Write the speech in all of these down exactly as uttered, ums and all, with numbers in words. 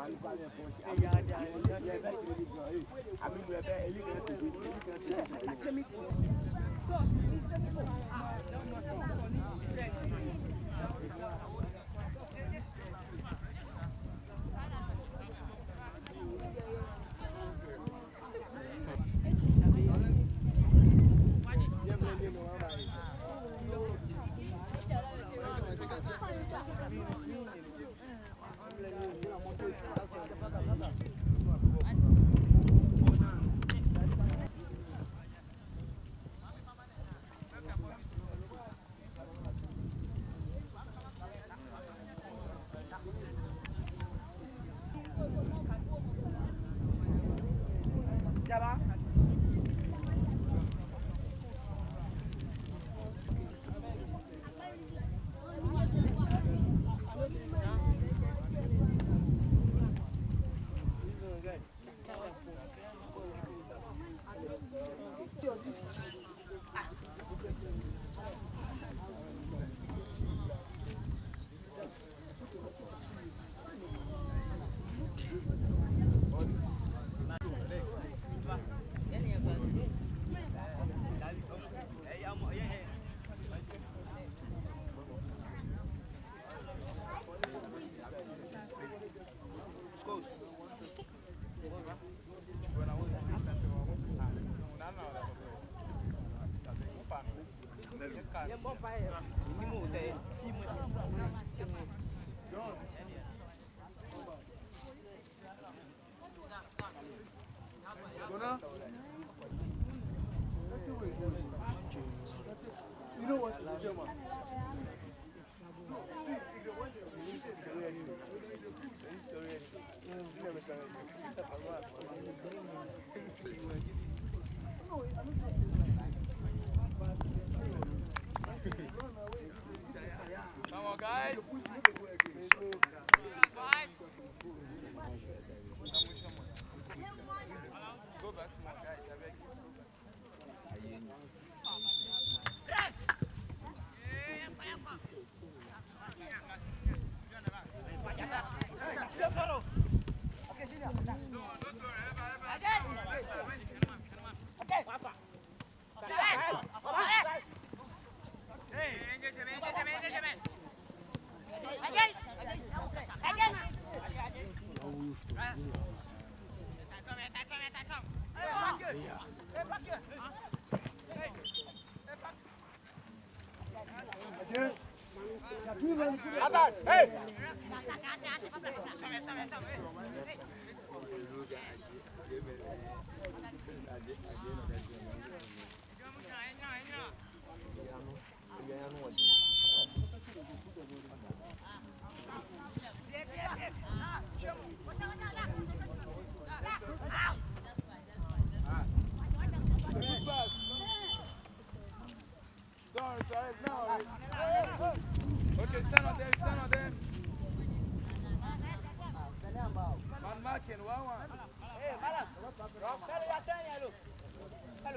You know what? German. Come on, guys. Go back, small guys. I beg you. Hey! Sorry, sorry, no. Okay, stand on them, stand on them. Man marking, one one. Hey, Malam. Hello, you turn here, look. Hello.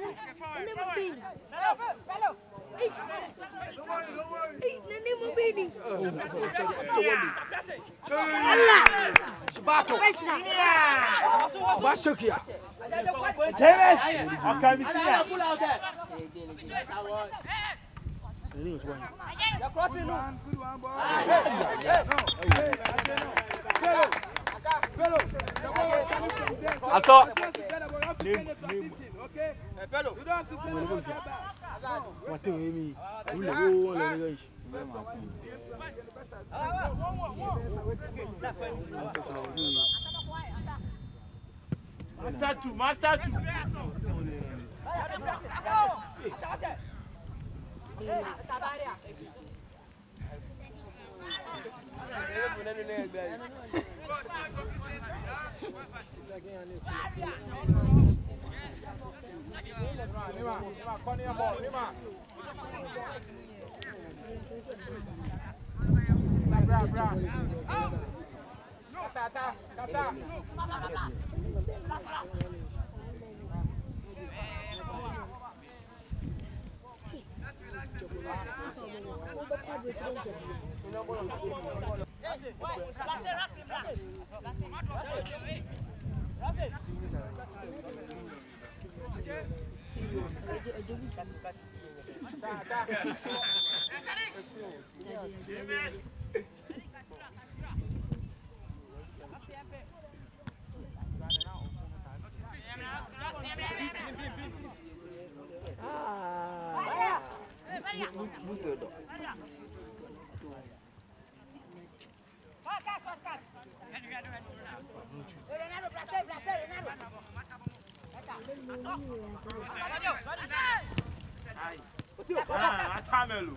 Bato. Bato kia. James. Okay, me see ya. You're crossing one. Good one, boy. I saw. Okay? Fellow. You don't have to play. What do you mean? We go on the Master two, master two. Ah, Atamelu.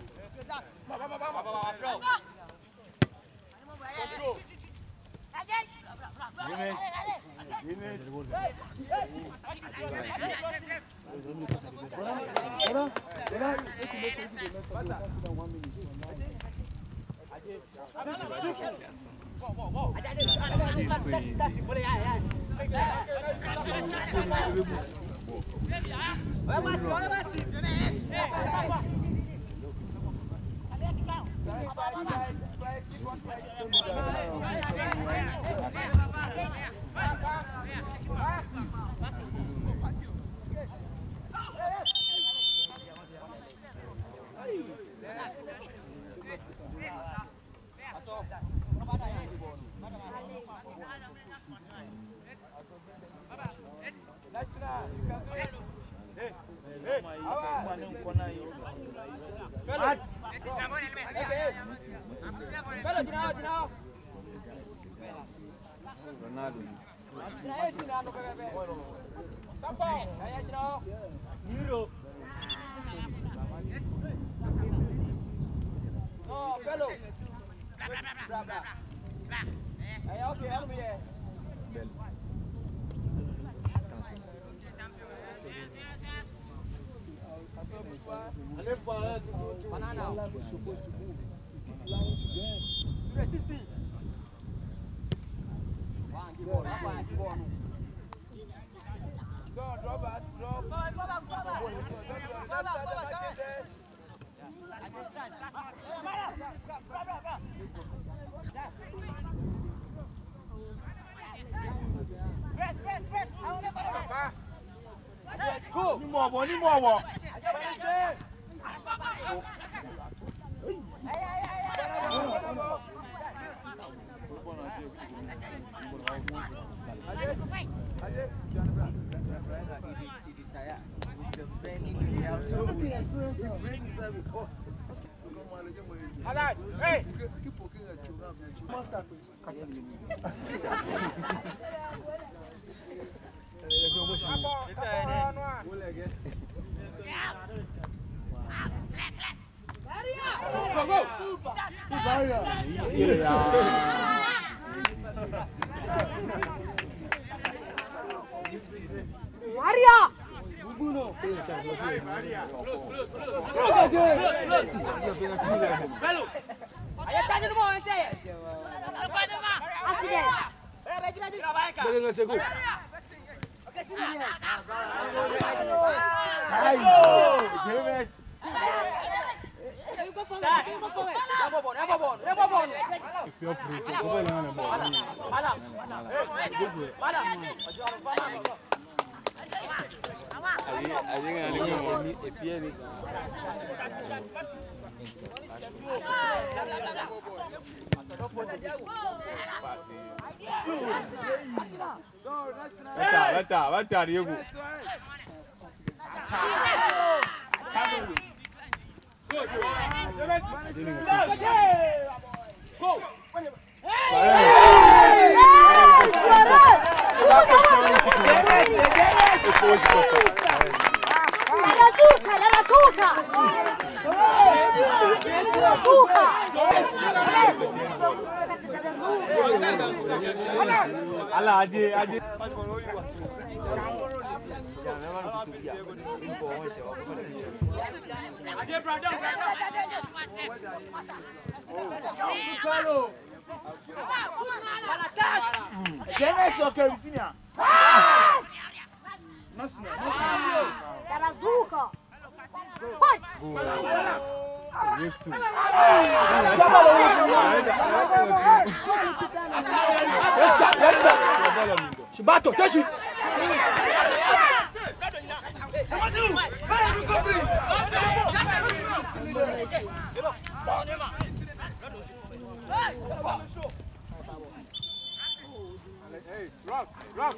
Zero. No, fellow. Blah, blah. Hey, okay, help me here. Banana. Supposed to move. sixty. One, give on, one, give on. Go, drop it, drop. Go, go back, go back. Go back, go back. Go. Ni mo wo, ni mo wo. Hey! Keep looking at you. Master. Go, go! Maria! Bruno! Maria! Close, close, close! Bello! Ayo tanya dulu, ente. Depan nama. Accident. Baju baju. Vai cá. Oke, sini. James. Go for it. Go for it. Never born. Never born. Never born. Malam. Malam. Ali, ali ali ngomong epia ni. Baca, baca, baca dia bu. Go. Ala aje aje. Aje brother. James okay, senior. Tarazuka. Pode. Isso. Deixa, deixa. Chibato, deixa. Hey, rock, rock.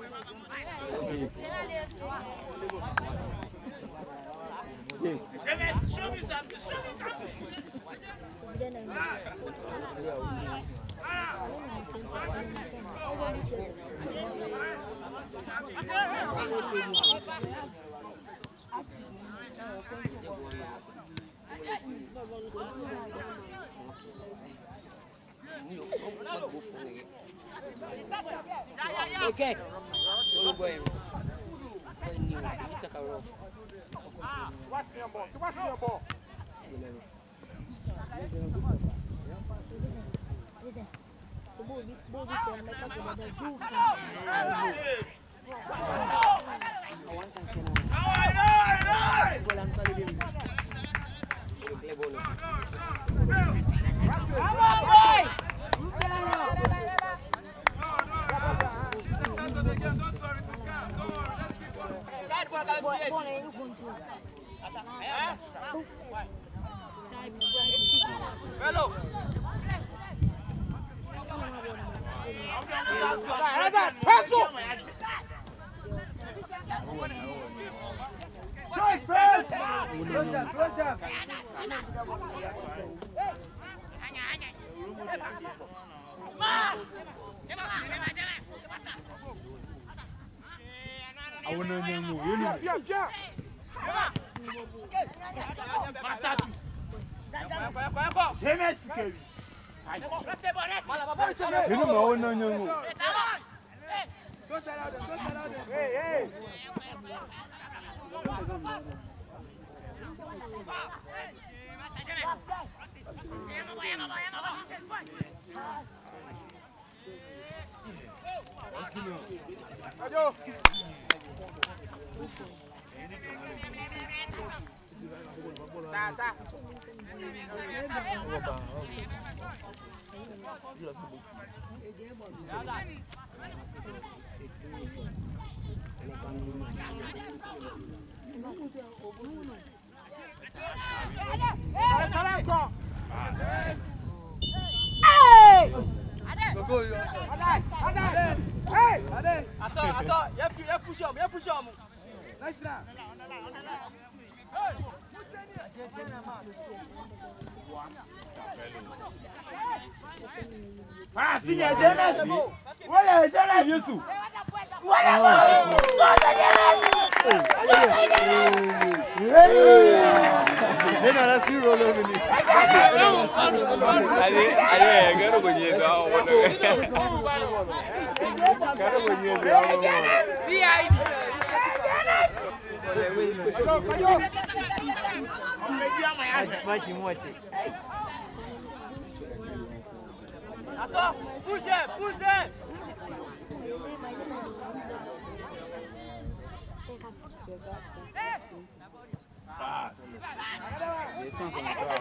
Show me something. Show me something. Okay. Oh boy. Bisa kau. What's your ball? What's your ball? Hello. Close, close. Close them, close them. I want to know you know. Yeah, yeah. James okay. You know I want to know. Don't allow them, don't allow them. Hey, hey. Ayo. Ta ta. Hey! Go, yo. Adai, Adai. Hey, Adai. Aso, aso. Ya ya push up, ya push up. Nice now. Ah, senior James. Wala James. Yesu. Wala. Wala James. Nena la si rolo mini. Ali ali garo gonyezo awo wono. Garo gonyezo awo wono. C I D. Machi mochi. Aso, push them, push them. Les temps sont encore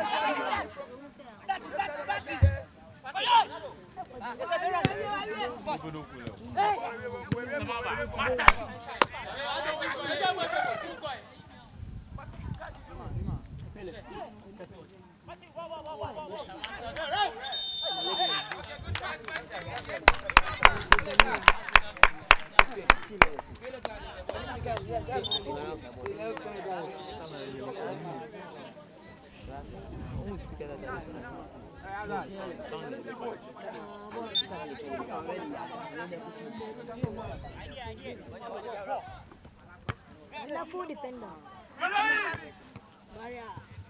Anda full defender. Maria.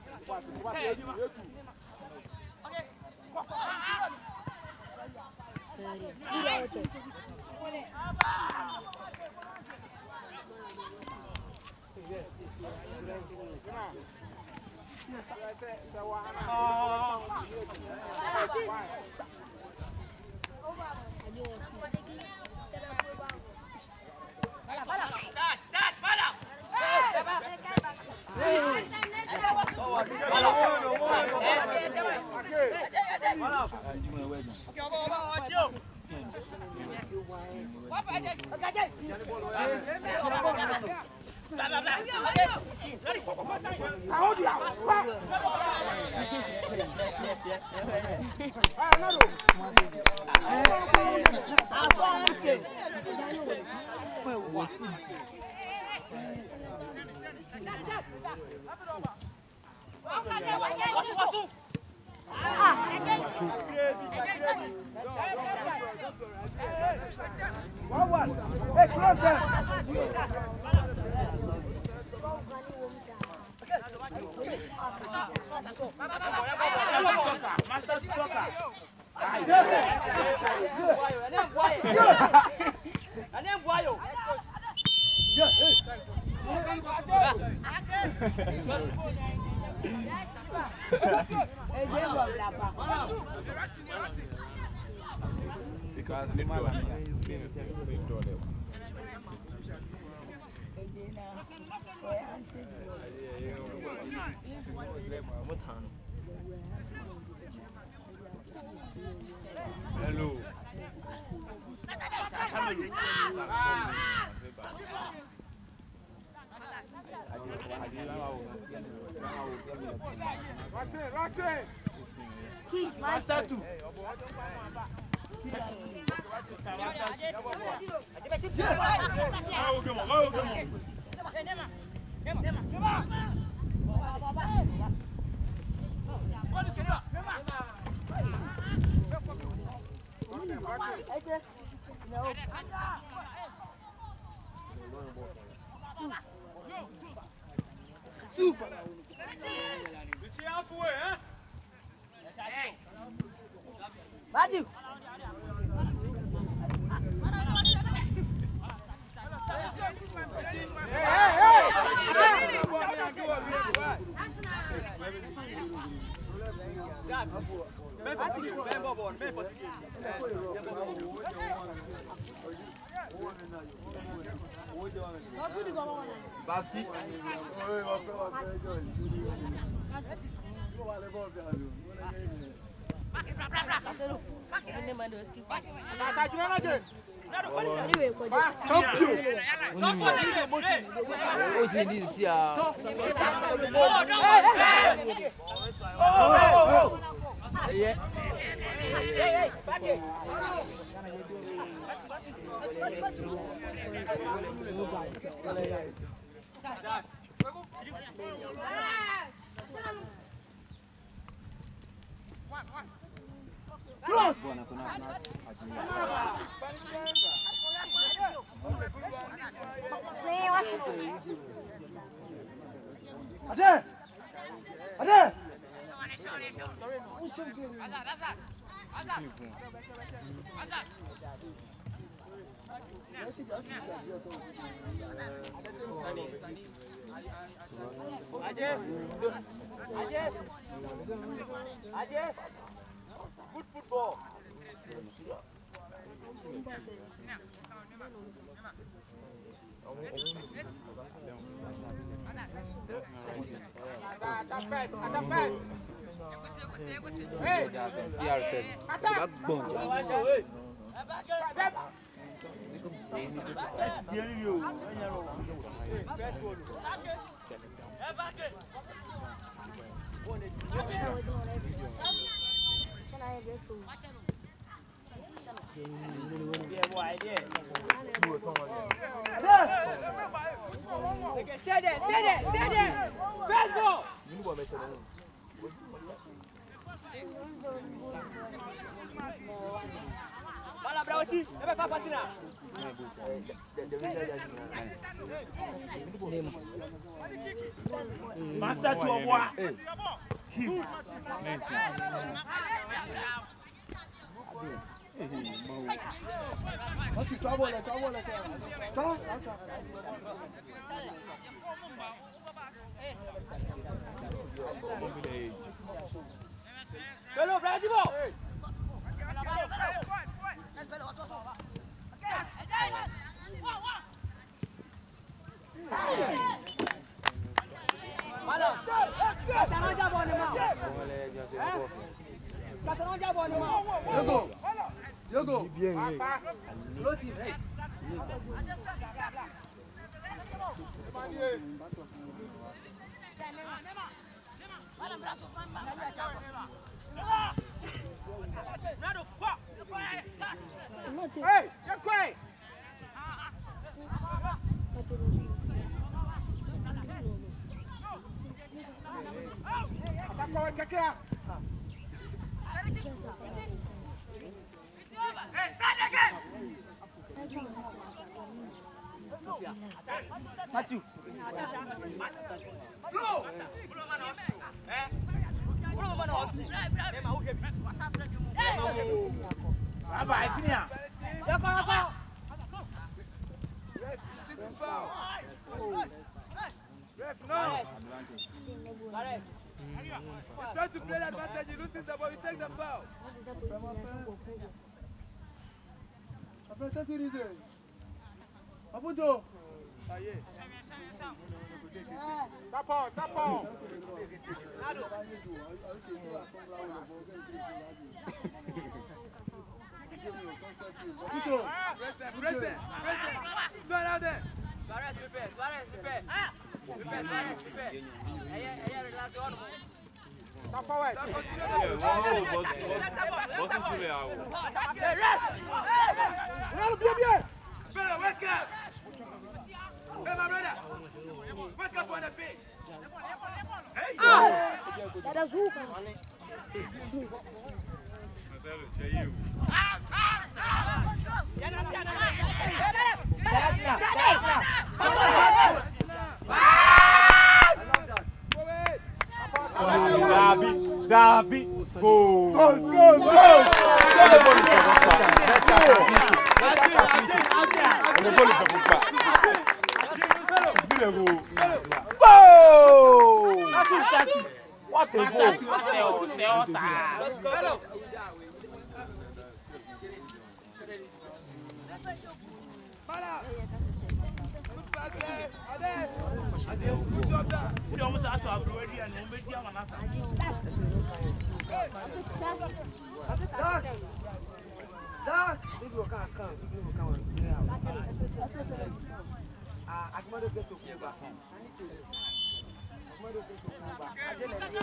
Hey, close them. Master soccer. because the man was hello. Roxanne, Roxanne. Keep Master two. Super. Matthew. Basti. Close. Play, watch. Ade. Ade. Good football. C R seven. Back bone. Stay there, stay there, stay there. First ball. Bala Brauti, never fa patina. Master to a war. What you trouble, trouble, trouble. Hello, Bravo. Bala. Kataran jabo ni ma. Kataran jabo ni ma. Yogo. Yogo. Bien. Close him. Hey. Hey, you're quiet. Hey, stand again. Matthew. Blow. Blow man off. Eh? Blow man off. Eh, ma uke. Baba, I see ya. Ya ko, ya ko. Ref, no. Correct. You try to play the advantage, you lose the ball, you take the foul. Après, take it easy. Abuto. Sapon, sapon. Abuto. Press it, press it. Go out there. Suarez, prepare. Suarez, prepare. Prepare, Suarez, prepare. Aye, aye, relax on. Stop forward. Brother, wake up! Hey, my brother! Wake up on the feet! Hey! Ah! That is who? Davi, Davi, go! Go, go, go! What a goal! Let's go! Hello! Good job there. You almost have to have already and you make your answer. Zach! Zach! This will come, come. This will come. Ah, I'm going to get to play back. I'm going to get to play back. I didn't know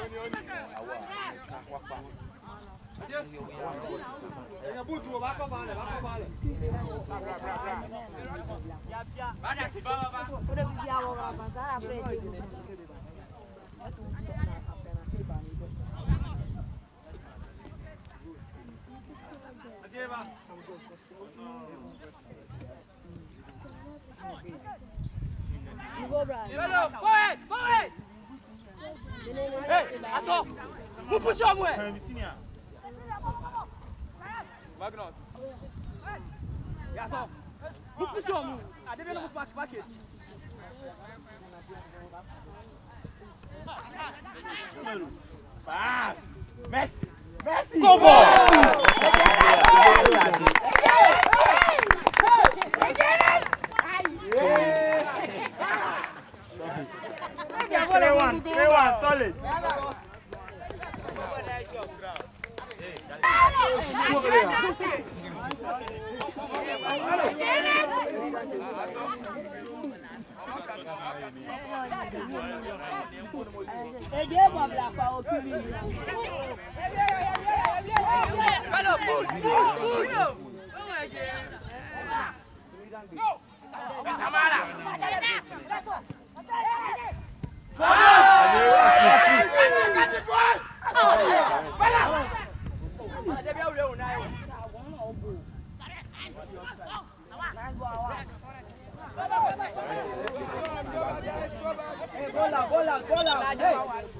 Hello, forward, forward! Hey, Asso! Who push your way? Magnus. Yeah, Asso. Who push your move? I didn't know who pass package. Pass! Messi! Messi! Come on! three one, three one, solid. Bola, bola, bola. Hey.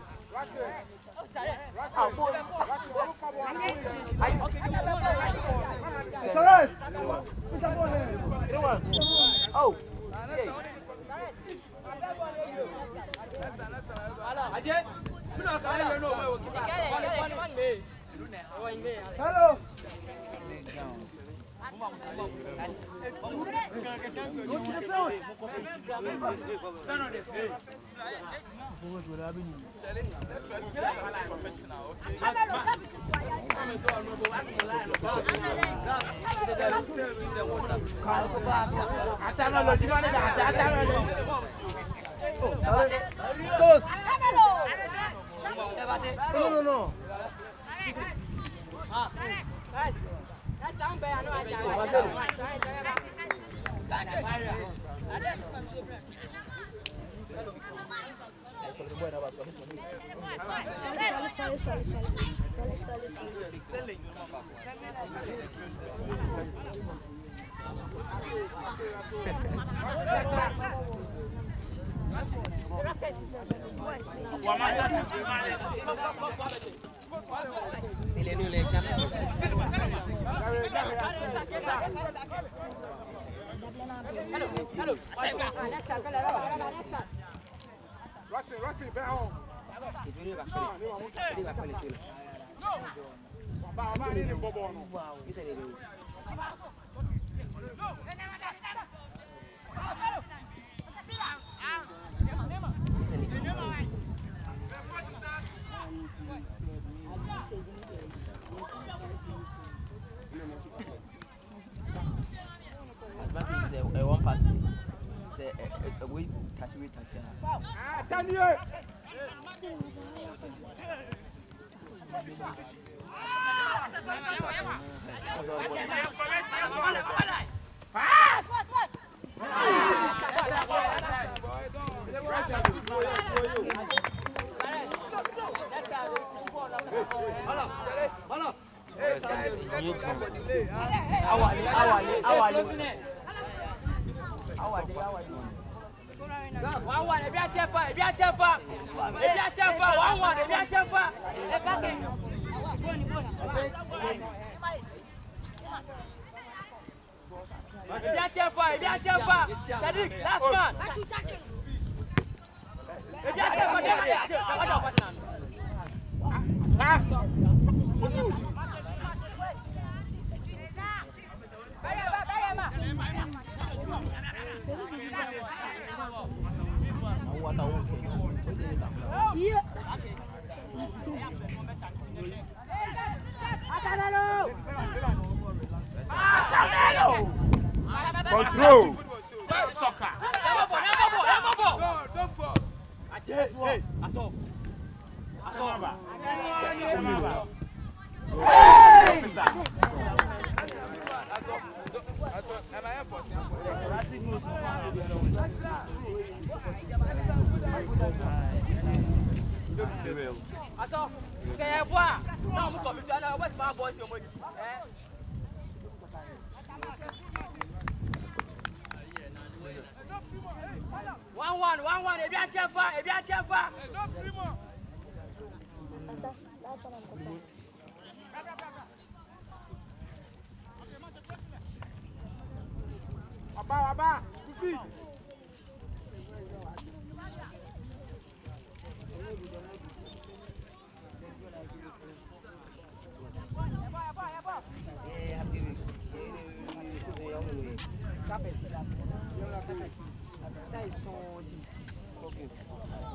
Oh. Hello. Scores. No, no, no. Sorry, sorry, sorry, sorry, sorry. C'est les nous les champions. Russell, Russell, back home. A one pass. C'est a way touch we touch. Ah, Samuel. One one, if you are chefa, if you are chefa, if you are chefa, one one, if you are chefa. If you are chefa, if you are chefa, Sadiq, last man. If you are chefa, then Yeah. Control. soccer. Never fall, never fall, never fall. No, don't fall. Hey, Aso. Aso. Hey! Am I airport? Aso, kaya boa. Na mo commission na what my boys your money. Eh? One one, one one. Ebi achefa, ebi achefa. No free more. Asa, last one I'm confirmed. Aba, aba, kufi.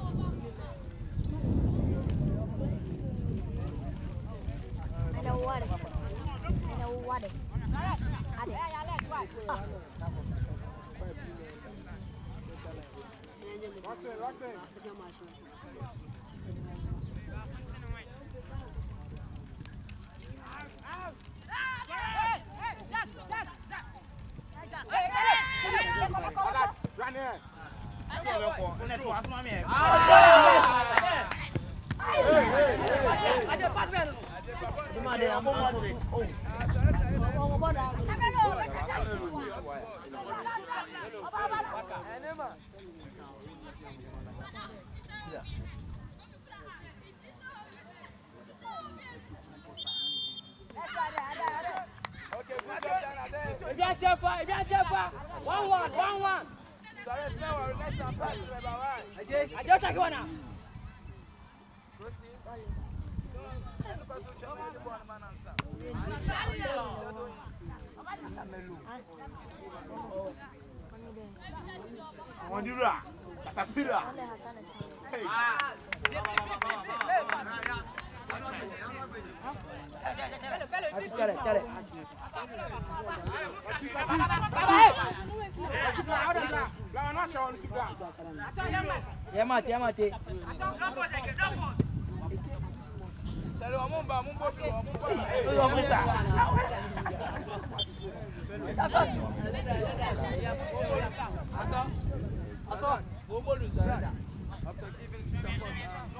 I know what. Bien, tiens pas, bien, tiens pas. One, one, one, one. Adieu, Takwana. On dit là, t'as pris là. Tiens-moi, tiens-moi, tiens. Salut, mon bas, mon beau, mon bas. After giving some no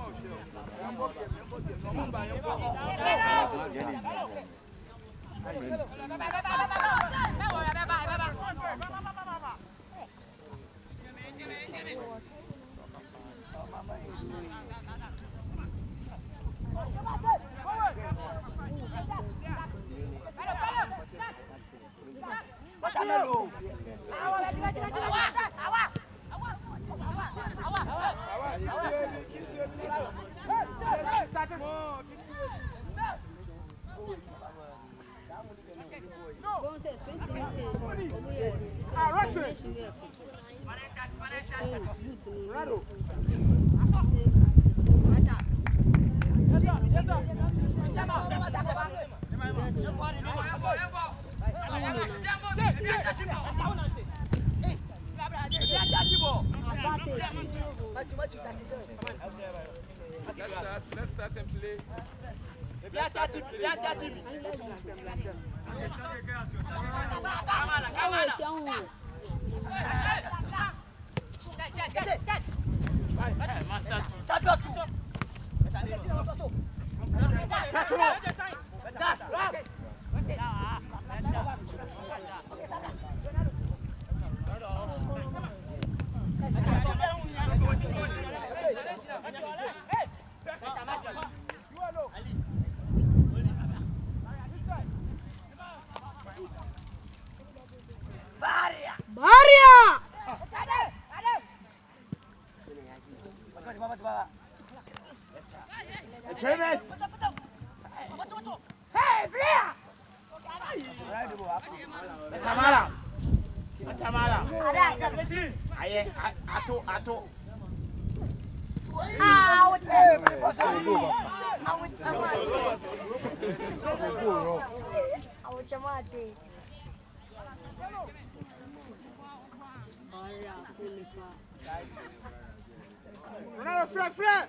Let's start, let's start and play. Bien, Tati, bien, Tati. Maria! Travis! Hey, Bria! Tamara! Tamara! Aye, ato, ato. Ah, what's that? Ah, what's that? Ah, what's that? Ronaldo, frère, frère!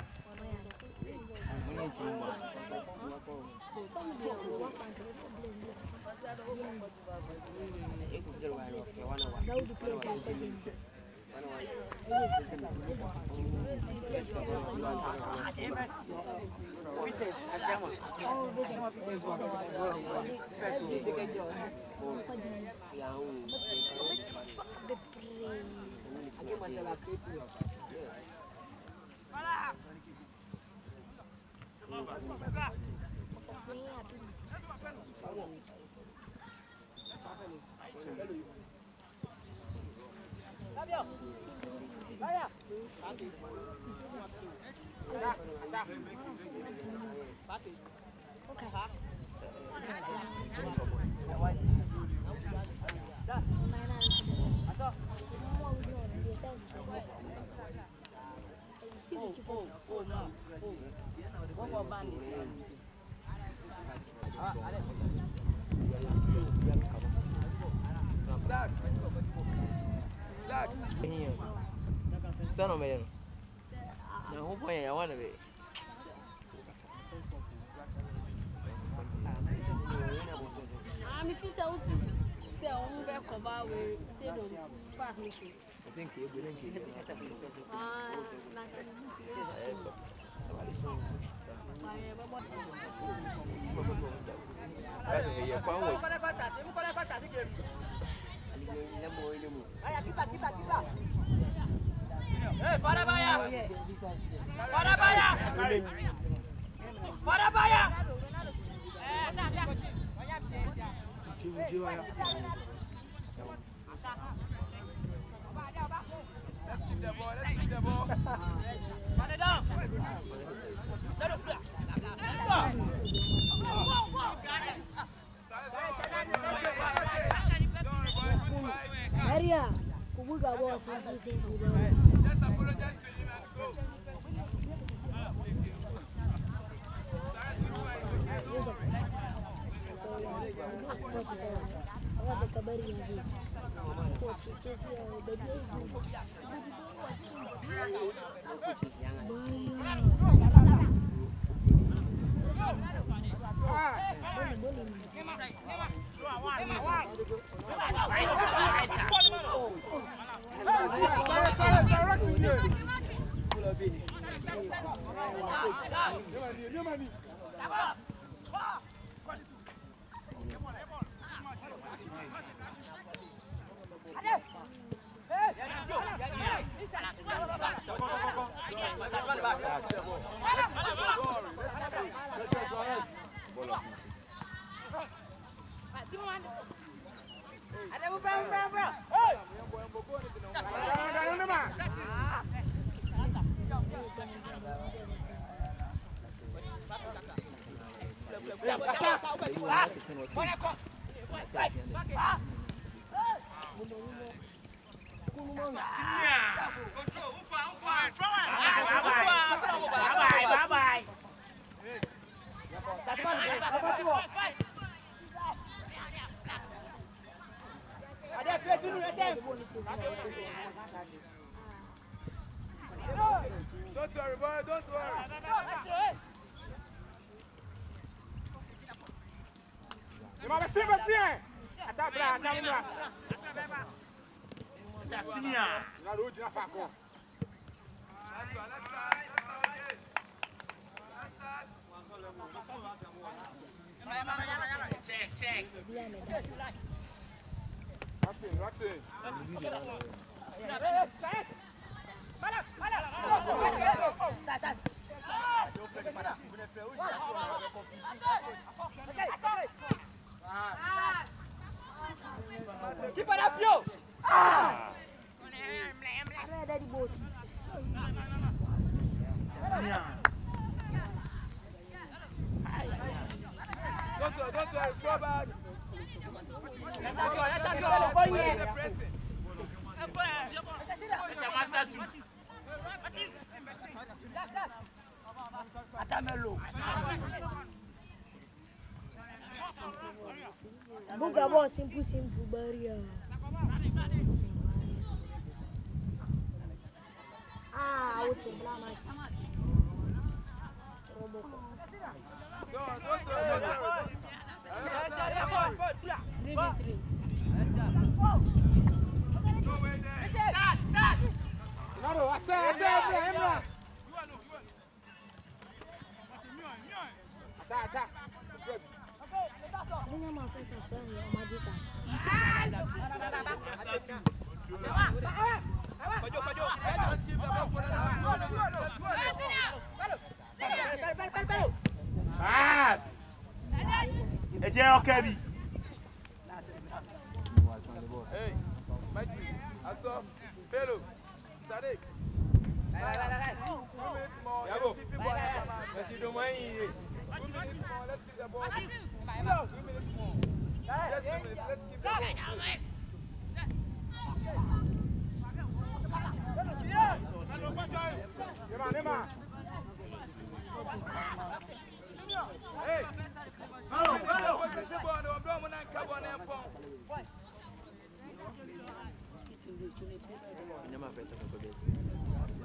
son of man. Now, who point I want to be? I'm if it's out to sell on the cover with stadium park. I think you wouldn't get it. Ah, Hey, para baya! Para baya! Para baya! Eh, tak, tak. Jiwa jiwa ya. Let's keep the ball, let's keep the ball. Run it down. Let it fly. Maria, kubuga boss simple simple. Just apologize to him and go. Don't worry, boy, don't worry. You must see, but see. Attack, attack, attack. That's senior. Na road na fa ko. Check, check. Nothing, nothing. Keep it up, yo! Ah! Don't worry, don't worry, so bad. Let that go, let that go. Go here. Atamelo. Buga boss simple simple barrier. Ah, out in Blama. Robocop. Don't, don't worry, don't worry. three v three. No way there. Start, start. Naro, I say, I say, Emra, Emra. Attack, attack. Bunga ma fesa friend ya majisa. Paju, paju. Pass. Eje okebi. Hey, Mikey, Aso, Bello, Sadiq. Two minutes more. Yabo. Let's see the money. Two minutes more. Let's keep the ball. Two minutes more. Just two minutes. Let's keep the ball. Nema, nema. Hey. Hello, hello. What's the ball? I'm blowing on that cabo on that phone. Never first of all.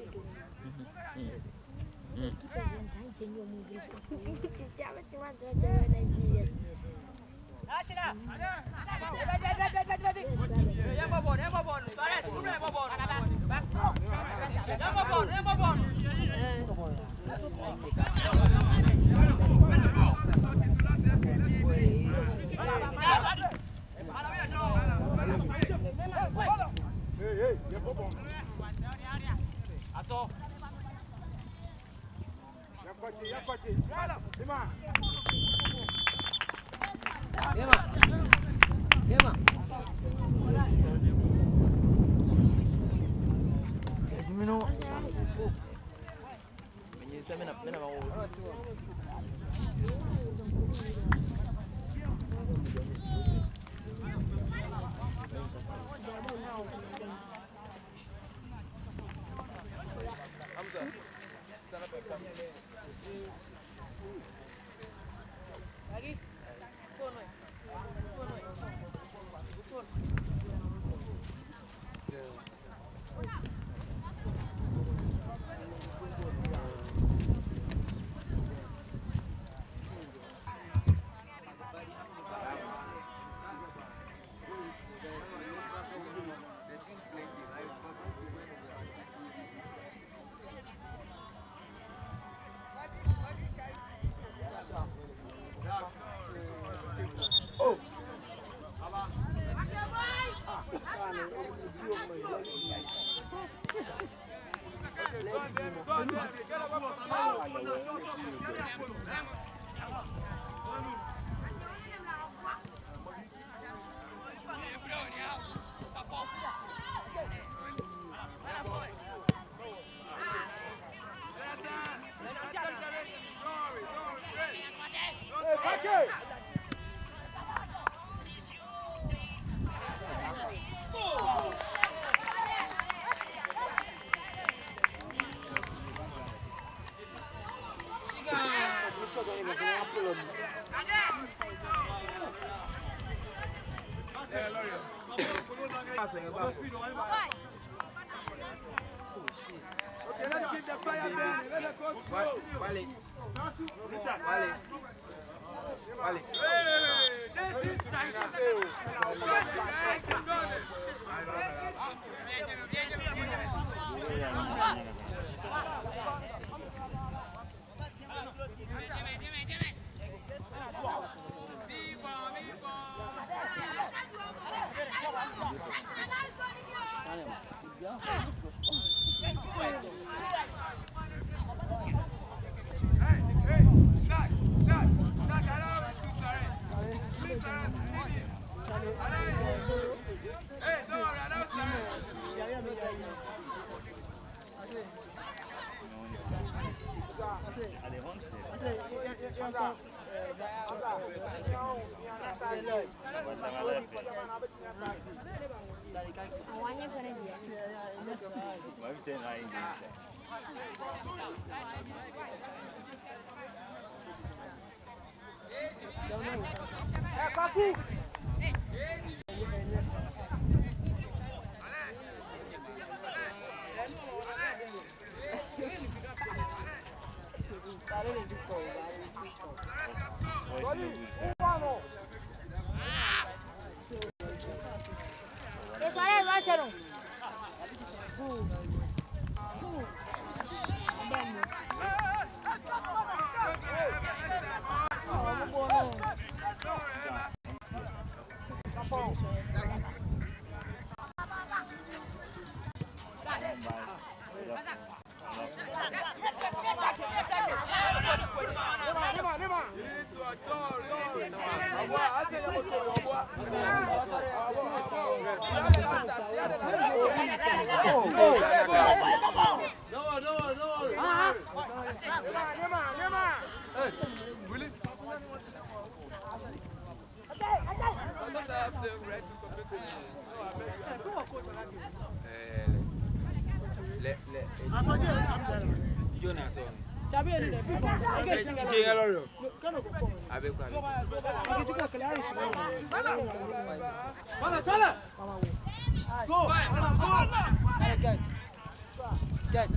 Go! Go! Get.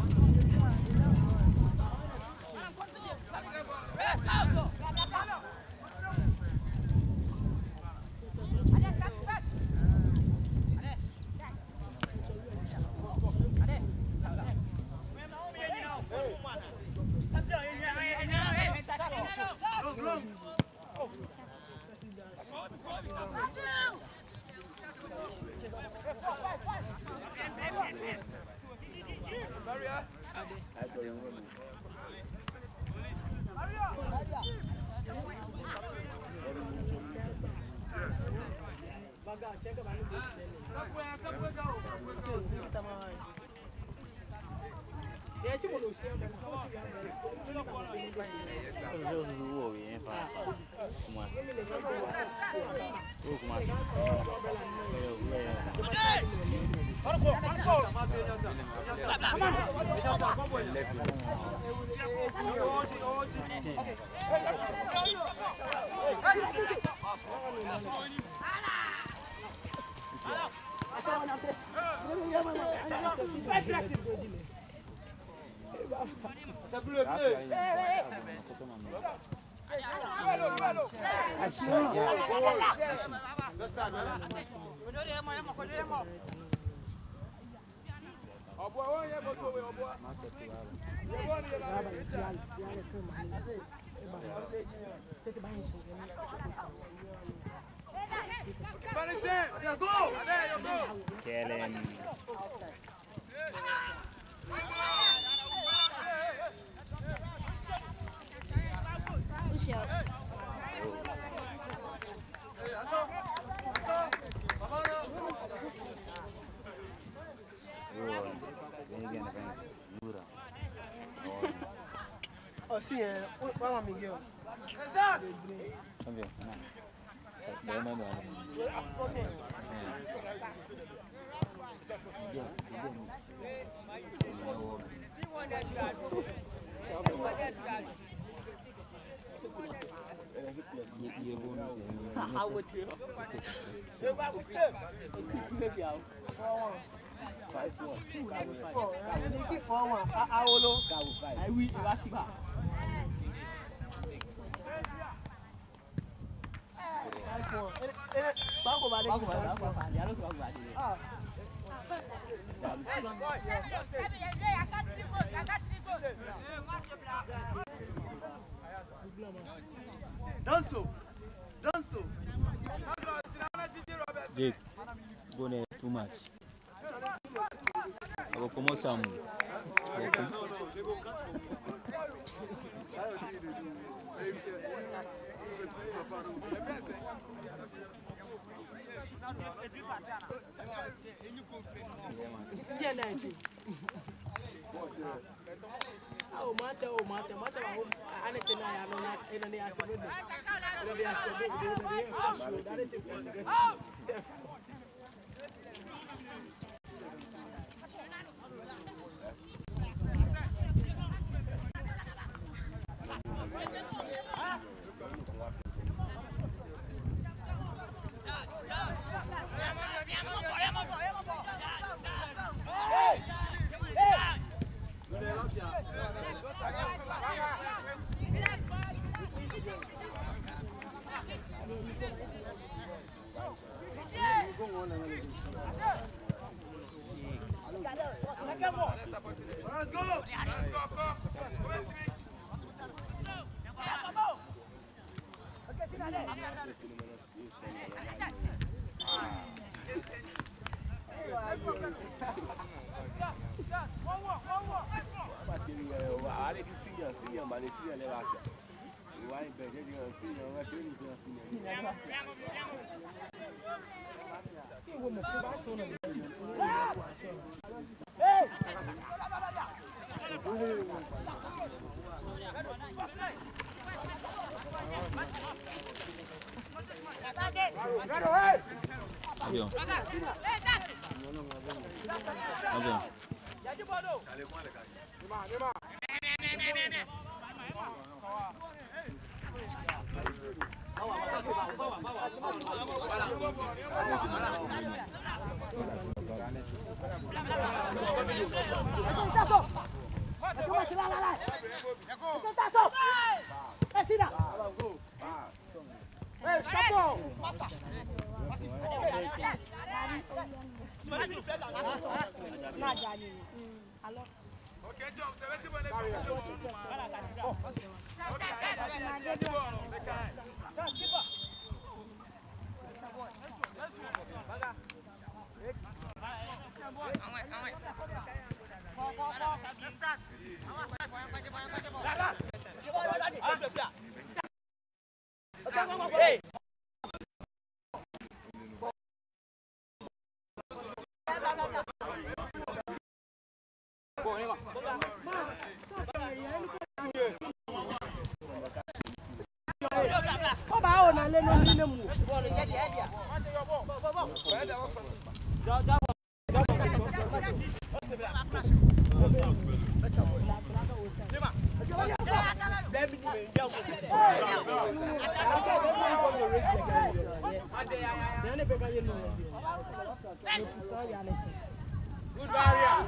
Oh, sí, eh, vamos, Miguel. También, no. Ve, no, no. How would you? Five four. Four one. I will. I will. Five four. Banco vale. Banco vale. Banco vale. Ya no te banco vale. Ah. Danço. Danço. Jake, go there too much. I will come out some. Oh, mata, oh, mata, mata, I don't know. I don't know. I don't know. I don't know. Let's go. Avião. Avião. Good barrier.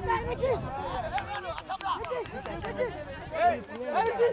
Hey, hey,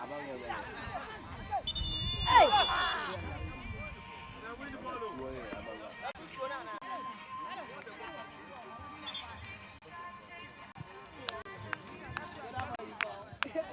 Hey!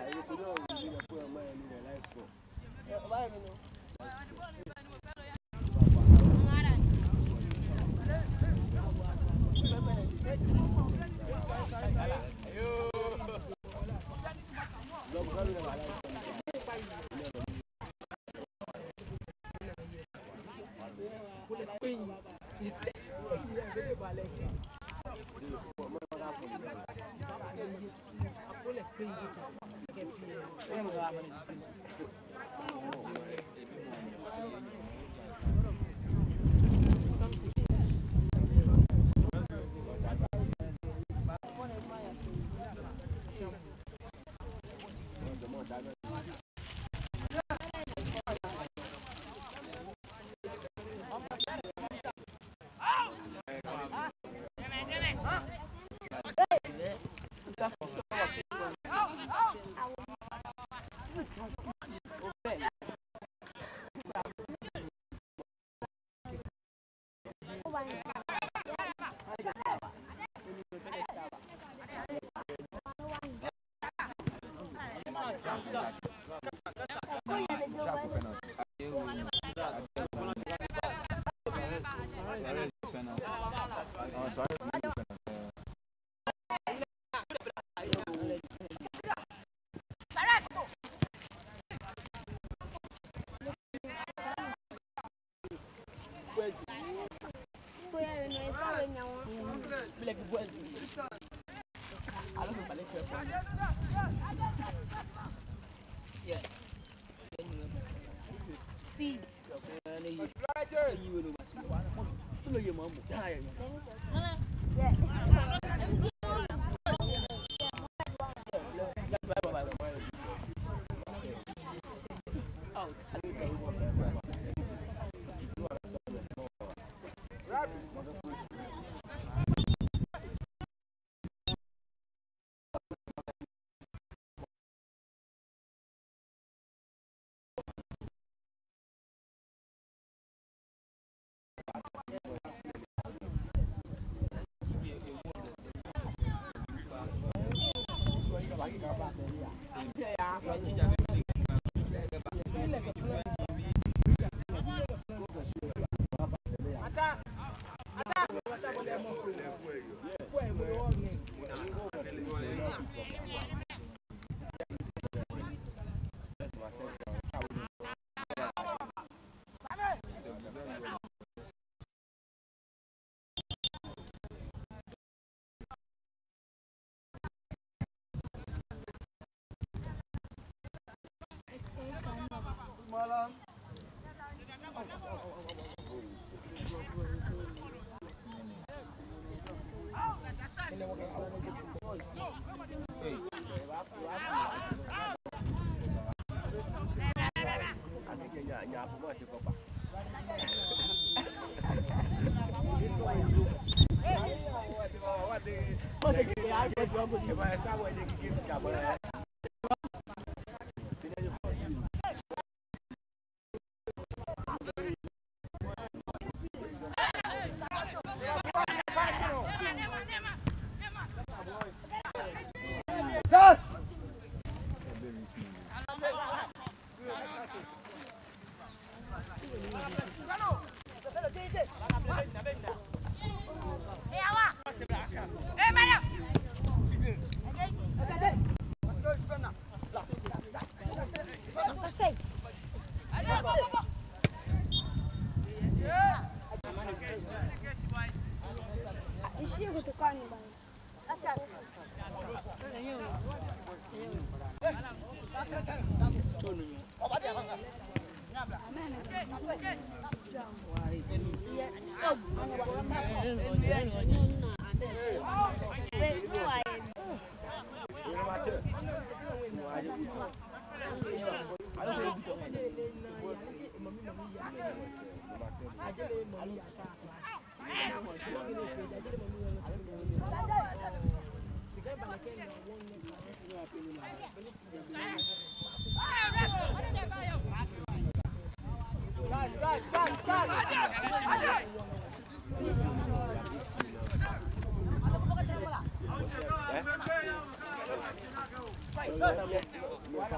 Hey!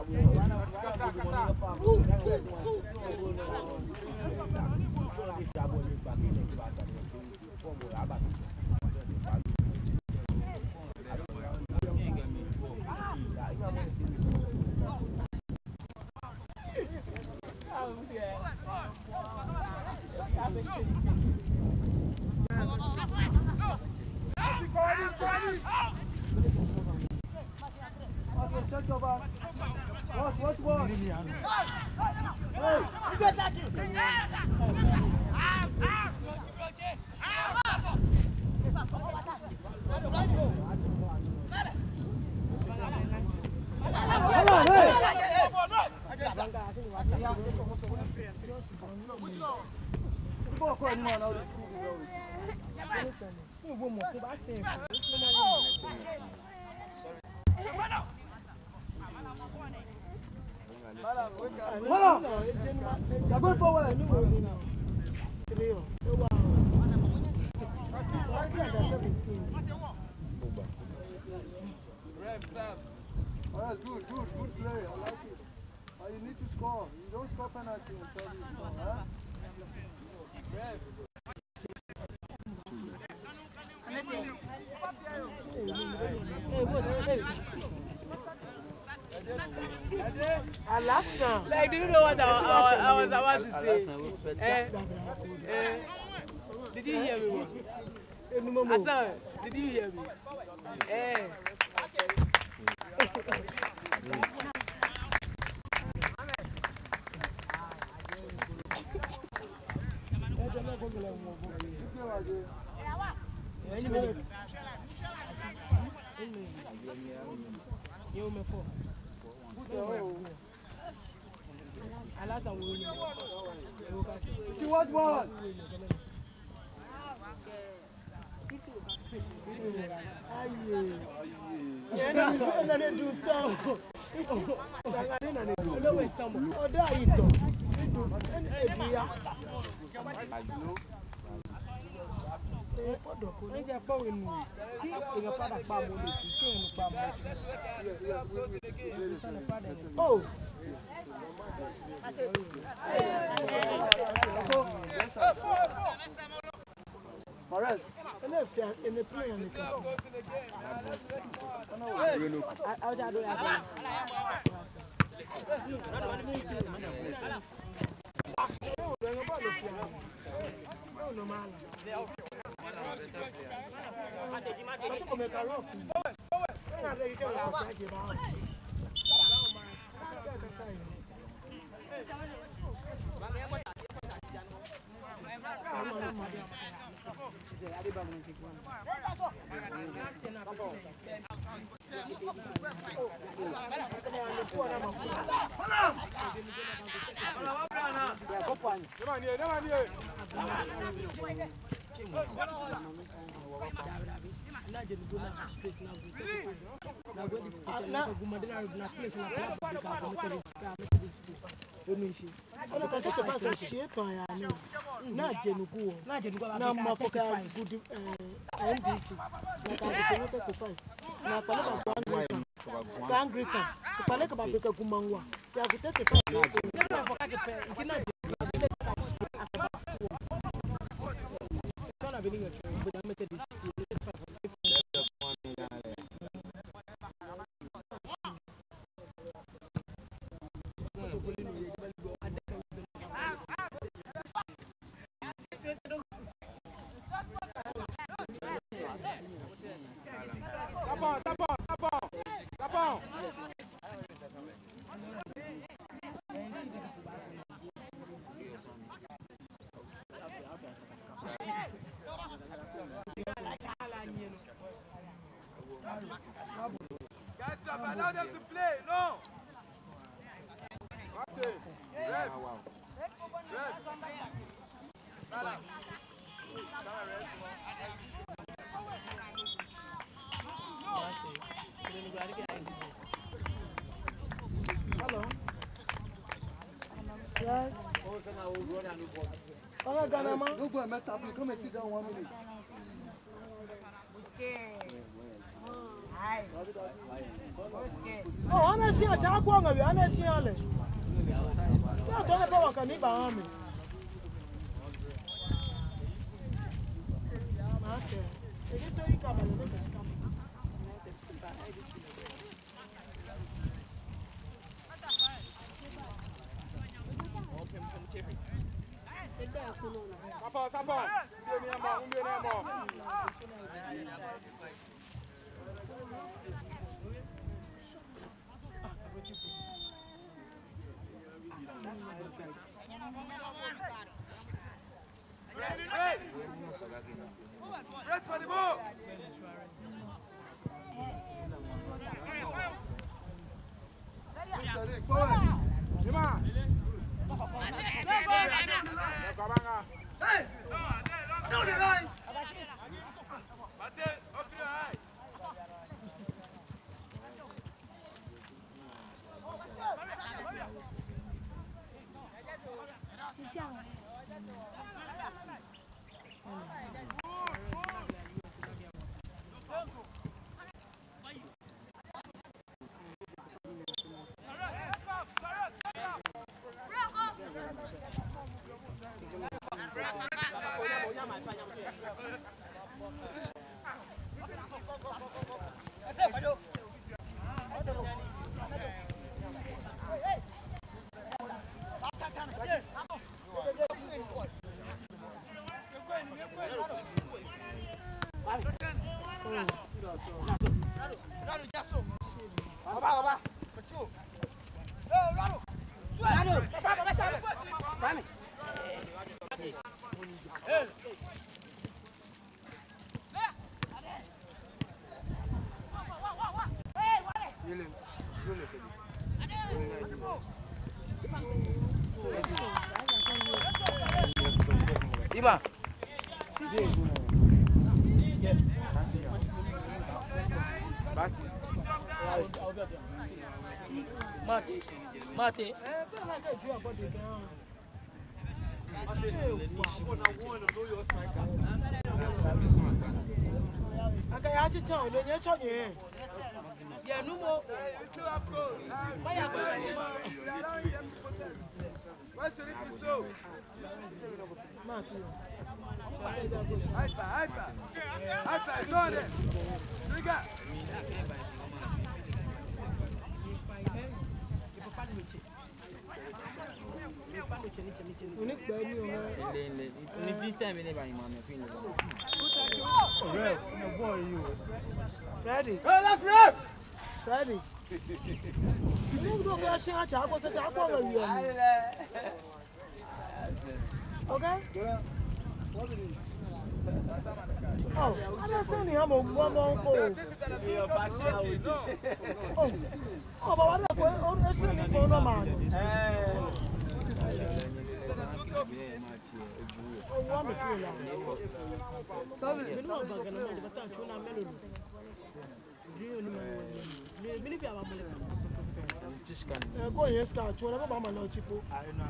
Check your back. Watch, watch, watch. Hey, you get that thing. Hold on, hey. You go call anyone out. Hold on. You're going forward. Alright, good, good, good play. I like it. But you need to score. You don't score penalty until you score, huh? Alasan. Like, do you know what I, I, I was about to say? Eh, eh, did you hear me? Asan, did you hear me? Eh. You me for. Alasan wo ni. You want one? Oh. Morez, in the play on the car. I'll do that. Allow them to play, no! That's it. Ref. Ref. Salah. Salah, ref. Hello. Yes. Oh, Ghana man. Don't go and mess up. You come and sit down one minute. We're scared. I Oh, I'm not sure. I'm going to I'm not sure. I'm going to go to the army. Okay. If you tell you come and make us come. Sapa, sapa. Dia ni amor, um dia ni amor. Hey! Red for the ball! Lima! Hey! Down the line! Bate, up your high! Ima. Mate. Mate. Eh, but like I drew about the ground. Okay, I just tell you, you're talking. Yeah, no more. What's your little so? Hyper, hyper. Hyper, it's on it. Trigger. Ready? Hey, that's ref! Ready? You don't go to a job, what's a job over you? Okay? Oh, I'm not saying I'm a one more goal. Oh, oh, but what are you going for? No man. Oh, one more goal. Sorry, you know about the man, but I'm trying to melody. Do you know? Many people are going to start to have a mama no chipo. I don't know.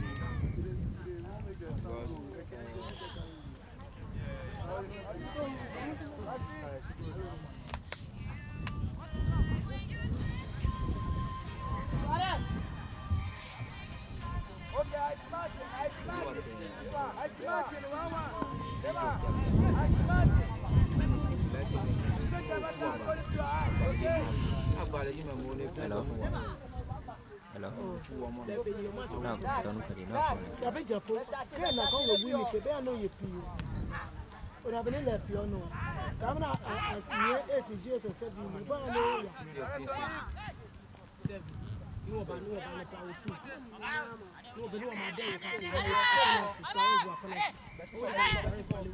Hello. Hello. No, sono carino. Sabe Japo? Che na con lo wini che be no ye più. Ora bene le più no. Camera a a e ti je se seven ni ba no ya. seven. No ba no ba na pa o two. No be no ma dey ka ko. So is wa connect. O ba very funny.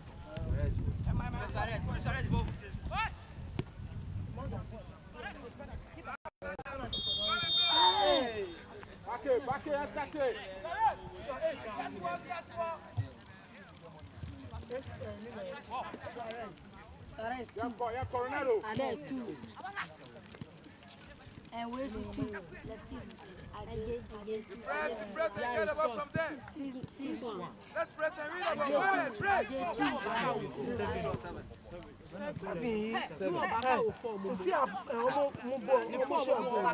Hey! Back it, back it, let's catch it. Yeah, Coronado. And there's two. And where's the two? Let's see. I did, I did. Press, press and read about from there. Six one. Let's press and read I about did from there. two. I did two. Seven. Seven. C'est si on mon bon, on mon cher bon.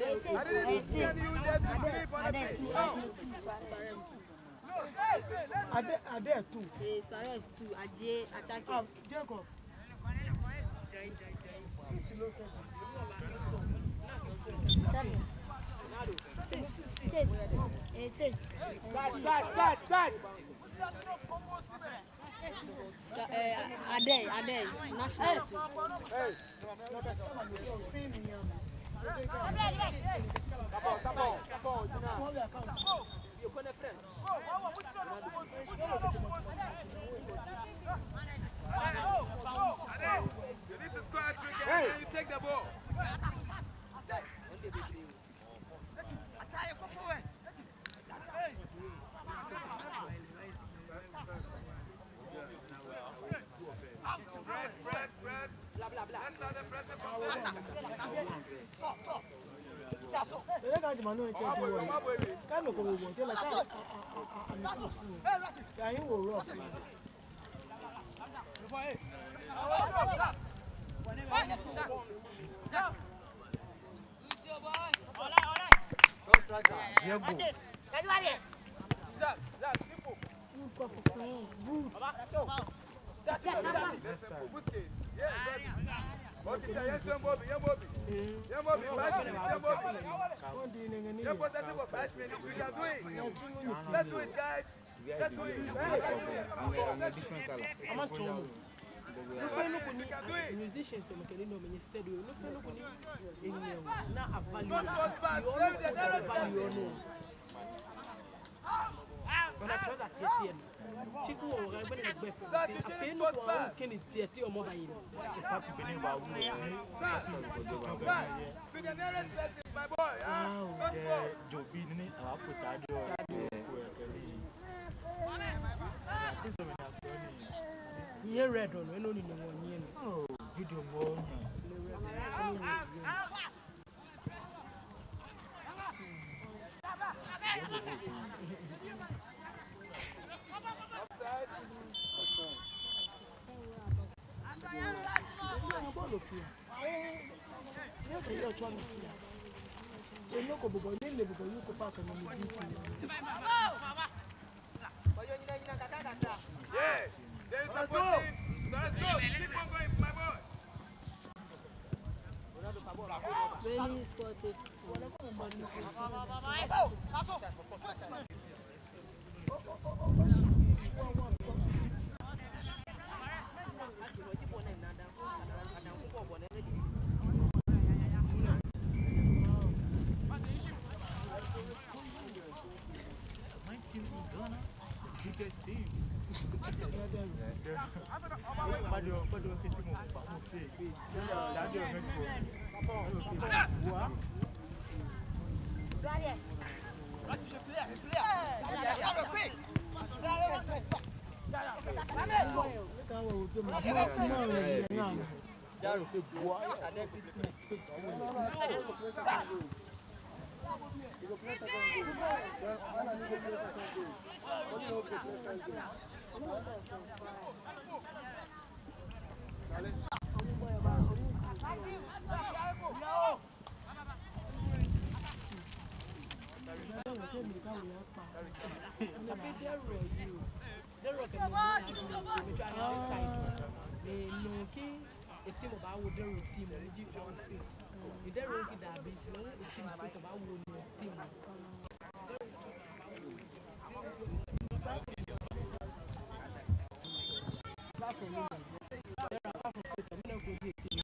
Ade ade two. Eh, Suarez is two. Adie attack. Ah, bien quoi. Seven. Six. Six. Eh, six. Back, back, back, back. So, eh, Ade, Ade, national two. Hey. You need to score a trick and then you take the ball. Press, press, press. Let's start the pressing from there. Le gars du Manu était doué. Quand nous commençons, tu la quand à nous. Quand il au rock. Musicians so mekele no menye studio no fe no kuni enye na avalue you value no when I try that here chiku o ga bene gbe fe ape no ko ken is there ti o mo bayin the fact you believe about who is My boy, ah, Joby ni awa potado ye red on no ni no won ye no oh video mo yeah, there is a fourteen. Let's go. Keep on going, my boy. Really sportive. biggest team. Madio, Madio, que tu m'as pas fait. Dadio, mec, quoi? Claro que boa, até que Eti mo ba wo dero team o ji on six. E dero ki da bi si no e team fit ba wo no team. Ba for me. Dero ba for fit me no go di team.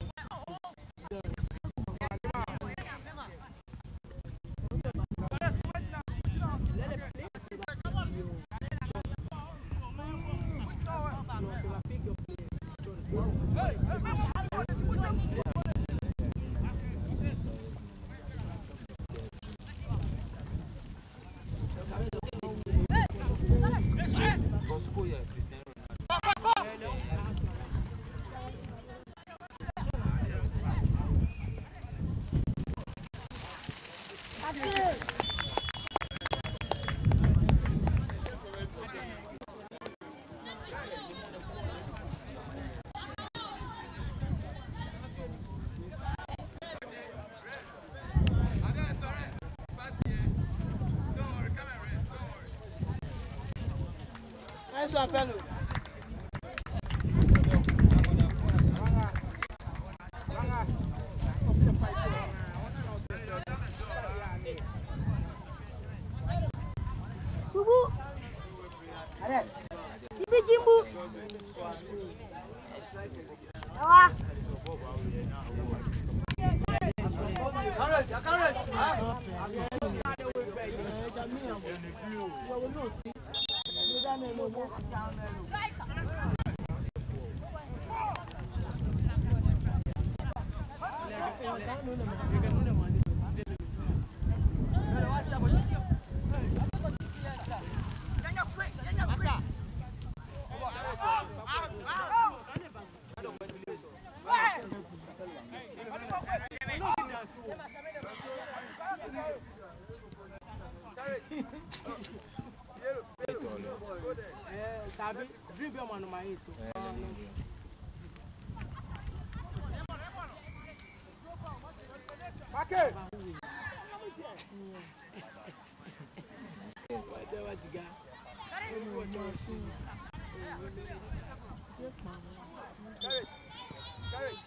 Nice one, fellow. Subu. Sibi Jimbu. Awa. Sabe, dribble é mano mais. Aqui. Vai dar uma diga. Carry. Carry.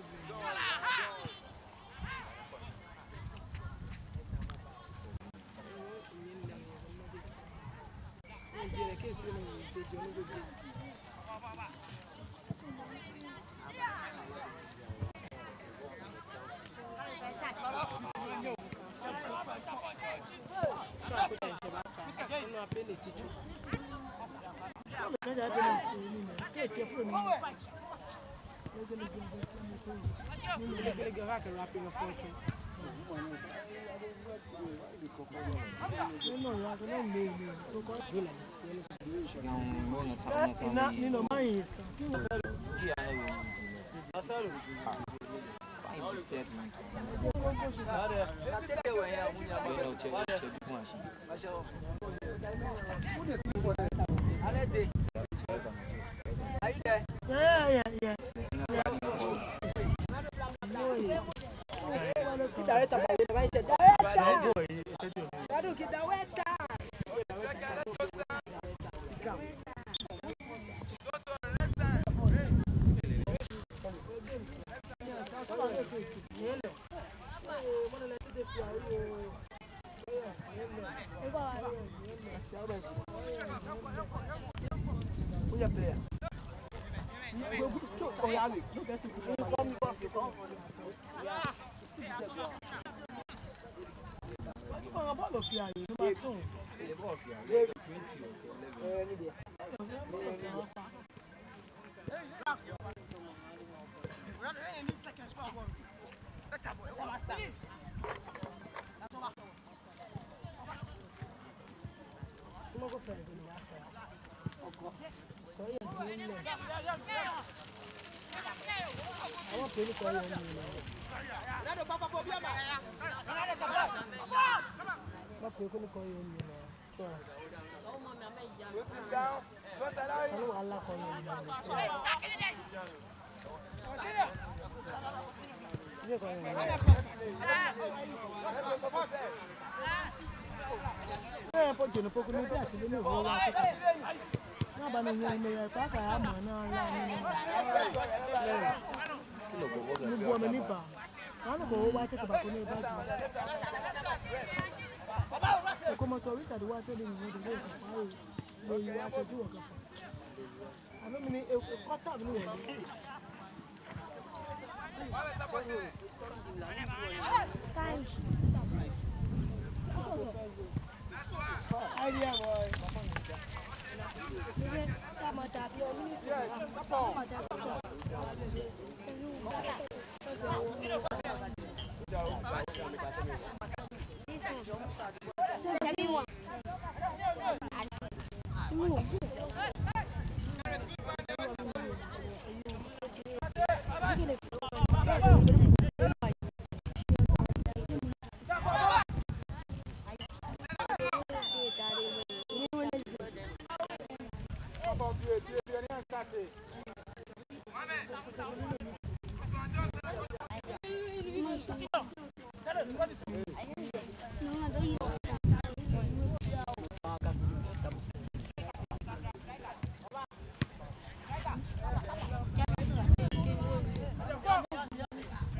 Nino mais. Yeah, yeah, yeah. É, pode ir um pouco no teatro, ele não vai lá. Não, mas não é melhor para cá, mano, não, lá, não. Não vou me limpar. Não, não vou, vai ter que bater no baixo. Eu como estou aí, sabe, eu acho que ele não vai ter que eu acho que eu vou. A não me, eu cortava no meio. Idea boy.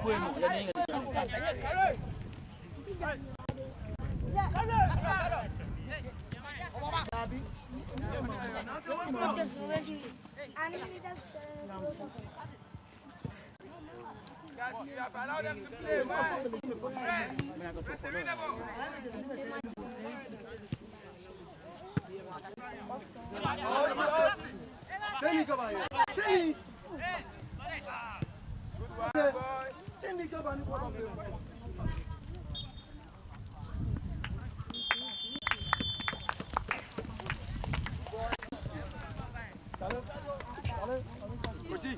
You have allowed them to play, man. Tell come on. Tell Good one, boy. Tell come on. Coach.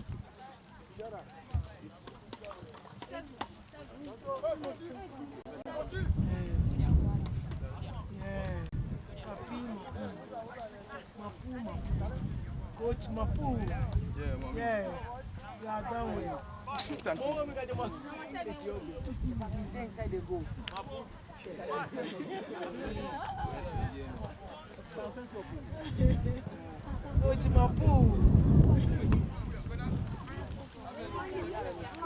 Coach Mapu. Yeah, mommy. Yeah. You are done with. Thank you. Inside the goal. Coach Mapu.